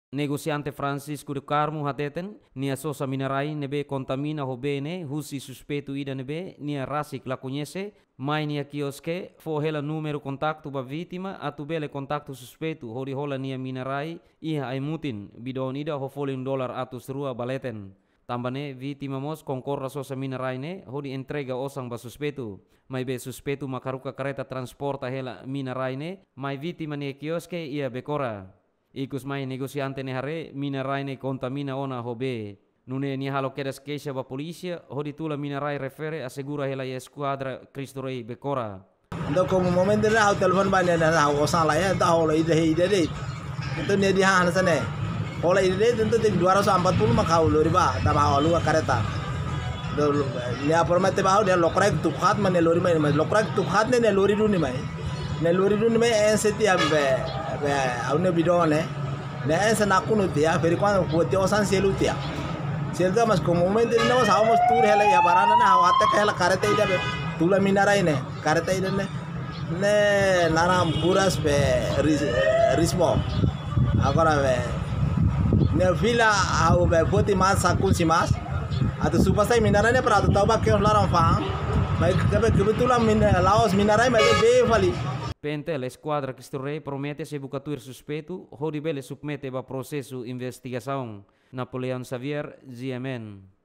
Negociante Francisco de Carmo hateten nia sosa minerai nebe contamina ho bene husi suspeito ida nebe nia rasik la conhece mai nia kioske fo hela número contacto ba vítima atu bele contacto suspeito hori hola nia minerai iha ai mutin bidon ida ho folin dolar atus rua baleten. Tambane vítima mos concorra sosa minerai ne hodi entrega osang ba suspeito mai be suspeito makaruka kereta transporta hela minerai ne mai vítima nia kioske ia bekora. Ikus mai negociante ne hare minerai ne contamina ona hobe. Nune ni halo kedas keisha ba polícia, hodi tula minerai refere assegura hela ya squadra Cristo Rei bekora. Ndo como momento na telepon ba ne na osan la ya da hola ide de. Itu ne di hana sana. Hola ide tentu 240 makau lori ba ta ba alu kareta. Do ne promete ba dia lokrak tu khat mane lori mai lokrak tu khat ne lori ru ni mai. Ne lori ru ni mai enseti ambe avne bidone ne esa nakuno tia pero cuando puete osan selu tia selda mas como momento ne was hawamos tour hela ya barana na hawate hela karete ida tula minarai ne karete ida ne naram puras pe rismo agora ne fila au be poti mas sakun simas atu supasai minarai ne para tau ba ke laram fa mas kebetulan laos minarai mas be vali. Pente la squadra Cristo Rei promete se bucatuir suspeito, hodi bele submete ba processo investigação. Napoleão Xavier, GMN.